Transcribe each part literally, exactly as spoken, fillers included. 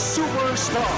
Superstar.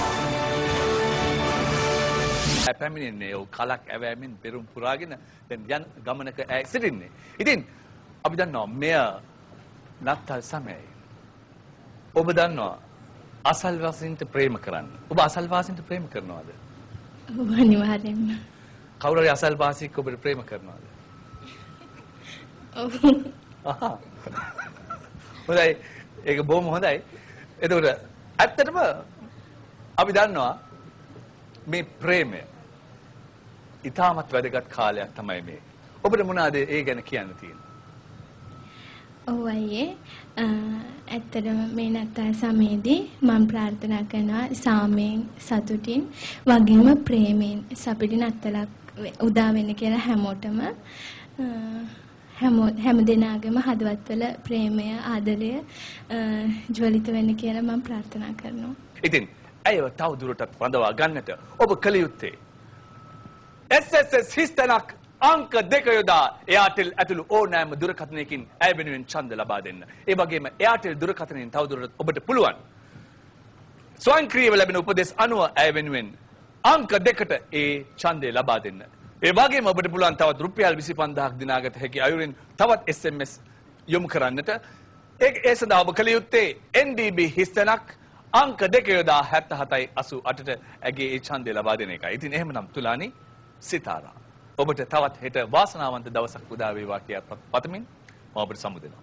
පැමිණෙන්නේ ඔව් කලක් ඇවෑමෙන් පෙරම් පුරාගෙන දැන් යන ගමනක ඈ සිටින්නේ. ඉතින් අපි දන්නවා මෙය නත්තල් සමයයි. ඔබ දන්නවා අසල්වාසීන්ට ප්‍රේම කරන්න. ඔබ අසල්වාසීන්ට ප්‍රේම කරනවද? ඔව් අනිවාර්යෙන්ම. කවුරු හරි අසල්වාසීෙක් ඔබට ප්‍රේම කරනවද? ඔව්. අහා. හොඳයි. ඒක බොහොම හොඳයි. එතකොට ඇත්තටම අපි දන්නවා මේ ප්‍රේමය ඉතාමත් වැදගත් කාලයක් තමයි මේ. ඔබට මොනවාද ඒ ගැන කියන්න තියෙන්නේ? ඔව් අයියේ ඇත්තටම මේ නත්තල් සමයේදී මම ප්‍රාර්ථනා කරනවා සාමයෙන් සතුටින් වගේම ප්‍රේමයෙන් සපිරි නත්තලක් උදා වෙන්න කියලා හැමෝටම හැම හැම දිනාගම හදවත්වල ප්‍රේමය ආදරය ජ්වලිත වෙන්න කියලා මම ප්‍රාර්ථනා කරනවා. ඉතින් ඇයව තව දුරටත් වඳවා ගන්නට ඔබ කළ යුත්තේ S S S හිස්තැනක් අංක දෙක යොදා එයාටෙල් ඇතුළු ඕනෑම දුරකථනයකින් ඇය වෙනුවෙන් ඡන්ද ලබා දෙන්න. ඒ වගේම එයාටෙල් දුරකථනයෙන් තවදුරටත් ඔබට පුළුවන් ස්වයංක්‍රීයව ලැබෙන උපදෙස් අනුව ඇය වෙනුවෙන් අංක දෙකට ඒ ඡන්දය ලබා දෙන්න. ඒ වගේම ඔබට පුළුවන් තවත් රුපියල් විසි පන්දාහක් දිනාගත හැකි අයුරින් තවත් S M S යොමු කරන්නට. ඒ ඒ සඳහා ඔබ කළ යුත්තේ N D B හිස්තැනක් අංක දෙක යොදා හැත්තෑ හතයි අසූ අටට ඇගේ ඒ ඡන්දය ලබා දෙන එකයි. ඉතින් එහෙමනම් තුලානි සිතාරා ඔබට තවත් හෙට වාසනාවන්ත දවසක් උදා වේවා කියලා පතමින් මම ඔබට සමු දෙනවා.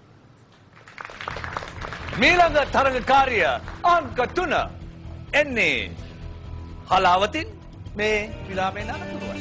මීළඟ තරගකාරිය අංක තුන එන්නේ හලාවතින් මේ විලාමේ නරඹුවා.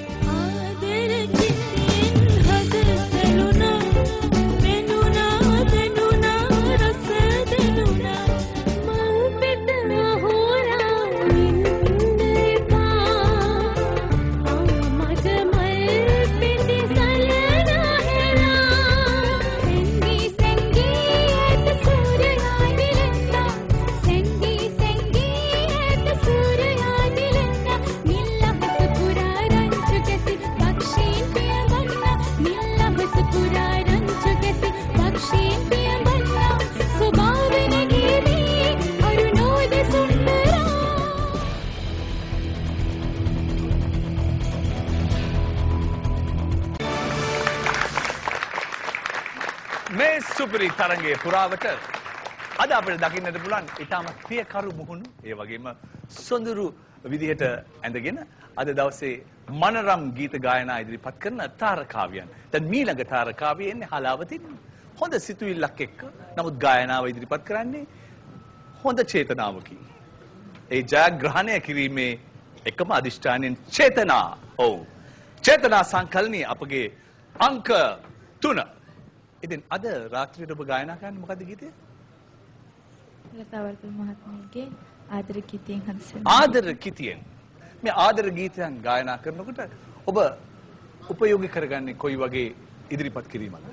මේ සුපිරි තරගයේ පුරාවට අද අපිට දකින්නට පුළුවන් ඊටමත් ප්‍රියකරු මුහුණු ඒ වගේම සොඳුරු විදිහට ඇඳගෙන අද දවසේ මනරම් ගීත ගායනා ඉදිරිපත් කරන තාරකාවියන්. දැන් මීළඟ තාරකාවිය එන්නේ හලාවතින් හොඳ සිතුවිල්ලක් එක්ක. නමුත් ගායනාව ඉදිරිපත් කරන්නේ හොඳ චේතනාවකින්. ඒ ජයග්‍රහණය කිරීමේ එකම අදිෂ්ඨානයෙන් චේතනා. ඔව්. චේතනා සංකල්පණී අපගේ අංක තුන. ඉතින් අද රාත්‍රියට ඔබ ගායනා කරන්නේ මොකද්ද ගීතය? ලතාවර්පල් මහත්මියගේ ආදර ගීතයෙන් හදසන. ආදර ගීතයෙන්. මේ ආදර ගීතයන් ගායනා කරනකොට ඔබ උපයෝගී කරගන්නේ කොයි වගේ ඉදිරිපත් කිරීමක්ද?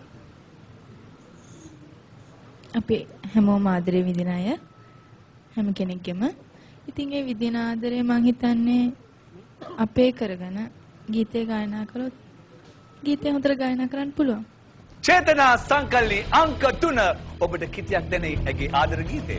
අපි හැමෝම ආදරේ විඳින අය හැම කෙනෙක්ගෙම. ඉතින් ඒ විඳින ආදරේ මං හිතන්නේ අපේ කරගෙන ගීතේ ගායනා කළොත් ගීතේ හොඳට ගායනා කරන්න පුළුවන්. චේතනා සංකල්පණී අංක තුන ඔබට කිතියක් දෙන්නේ ඇගේ ආදර ගීතය.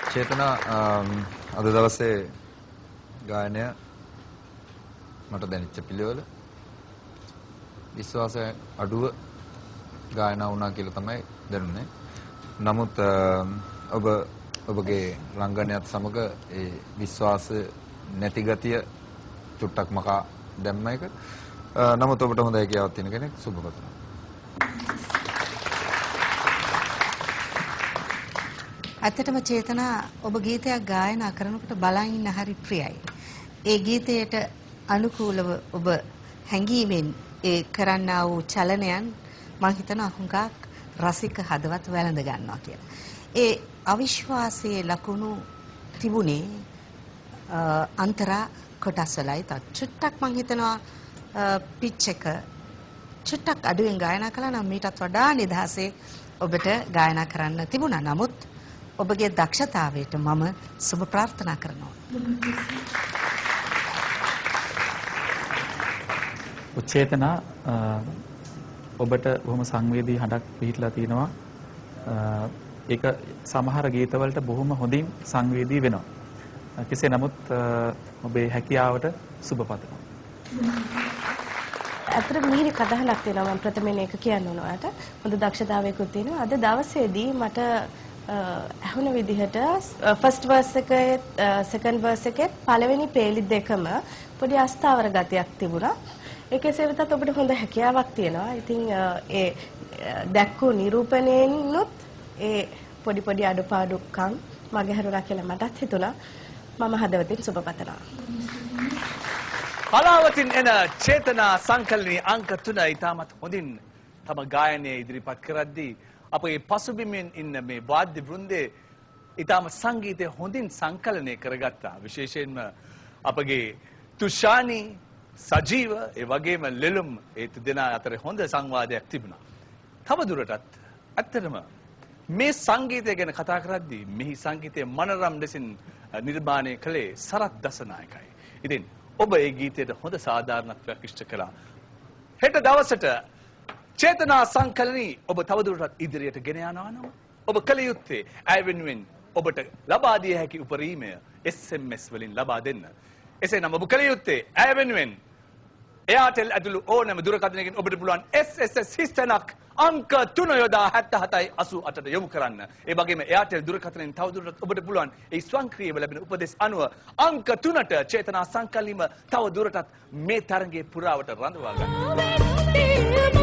චේතනා අද දවසේ ගායනය මට දැනෙච්ච පිළිවෙල විශ්වාසය අඩුව ගායනා වුණා කියලා තමයි දැනුනේ. නමුත් ඔබ ඔබගේ රංගනයත් සමග ඒ විශ්වාස නැති ගතිය චුට්ටක් මකා දැම්ම එක. නමුත් ඔබට හොඳ හැකියාවක් තියෙන කෙනෙක් සුබ පතනවා. ඇත්තටම චේතනා ඔබ ගීතයක් ගායනා කරනකොට බලන් ඉන්න හරි ප්‍රියයි. ඒ ගීතයට අනුකූලව ඔබ හැංගීමෙන් ඒ කරන්නා වූ චලනයන් මම හිතනවා හුඟක් රසික හදවත් වැළඳ ගන්නවා කියලා. ඒ අවිශ්වාසයේ ලකුණු තිබුණේ අන්තරා කොටස් වලයි. තත් චුට්ටක් මම හිතනවා පිච් එක චුට්ටක් අඩුවෙන් ගායනා කළා නම් මීටත් වඩා නිදහසේ ඔබට ගායනා කරන්න තිබුණා. නමුත් ඔබගේ දක්ෂතාවයට මම සුබ ප්‍රාර්ථනා කරනවා. චේතනා ඔබට බොහොම සංවේදී හඬක් පිහිටලා තිනවා. ඒක සමහර ගීතවලට බොහොම හොඳින් සංවේදී වෙනවා. කෙසේ නමුත් ඔබේ හැකියාවට සුබ පතනවා. අතට මිහිරි කතාවක් තියෙනවා මම ප්‍රථමයෙන් ඒක කියන්න ඕන ඔයාලට. හොඳ දක්ෂතාවයකුත් තියෙනවා. අද දවසේදී මට ඇහුණ විදිහට ෆස්ට් වර්ස් එකේ සෙකන්ඩ් වර්ස් එකේ පළවෙනි පේලි දෙකම පොඩි අස්ථාවර ගතියක් තිබුණා. ඒකේ වෙතත් ඔබට හොඳ හැකියාවක් තියෙනවා. ඉතින් ඒ දැක්කු නිරූපණයෙන්ුත් ඒ පොඩි පොඩි අඩුපාඩුකම් මගේ හරුණා කියලා මටත් හිතුණා. මම හදවතින් සුබ පතනවා. කලාවතින් එන චේතනා සංකලනී අංක තුන ඉතාමත් හොඳින් තම ගායනය ඉදිරිපත් කරද්දී අපේ පසුබිමින් ඉන්න මේ වාද්‍ය වෘන්දේ ඉතාම සංගීතය හොඳින් සංකලනය කරගත්තා. විශේෂයෙන්ම අපගේ තුෂානි සජීව ඒ වගේම ලෙලුම් ඒ දෙදෙනා අතර හොඳ සංවාදයක් තිබුණා. තවදුරටත් ඇත්තටම මේ සංගීතය ගැන කතා කරද්දී මෙහි සංගීතය මනරම් ලෙසින් නිර්මාණය කළේ සරත් දසනායකයි. ඉතින් ඔබ ඒ ගීතයට හොඳ සාධාරණත්වයක් ඉෂ්ට කළා. හෙට දවසට චේතනා සංකලනී ඔබ තවදුරටත් ඉදිරියට ගෙන යනවා නම් ඔබ කළ යුත්තේ ඇය වෙනුවෙන් ඔබට ලබා දිය හැකි උපරීමය එස් එම් එස් වලින් ලබා දෙන්න. එසේනම් ඔබ කළ යුත්තේ ඇය වෙනුවෙන් එයාටෙල් ඇතුළු ඕනෑම දුරකථනයකින් ඔබට පුළුවන් එස් එස් එස් හිස්තැනක් අංක තුන යොදා හැත්තෑ හතයි අසූ අටට යොමු කරන්න. ඒ වගේම එයාටෙල් දුරකථනයෙන් තවදුරටත් ඔබට පුළුවන් ඒ ස්වංක්‍රීයව ලැබෙන උපදෙස් අනුව අංක තුනට චේතනා සංකල්පීම තව දුරටත් මේ තරඟයේ පුරාවට රඳවා ගන්න.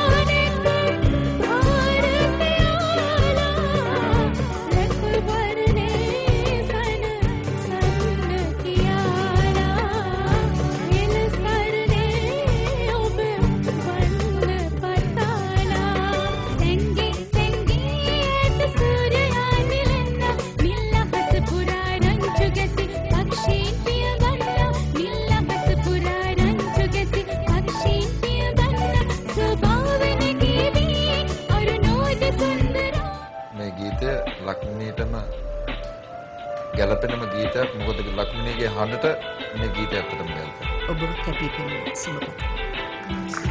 ලක්මිනීටම ගැලපෙනම ගීතයක්. මොකද ලක්මිනීගේ හඬට මේ ගීතය ඇත්තටම ගැලපෙනවා. ඔබ කැපී පෙනෙන සුබ පතනවා.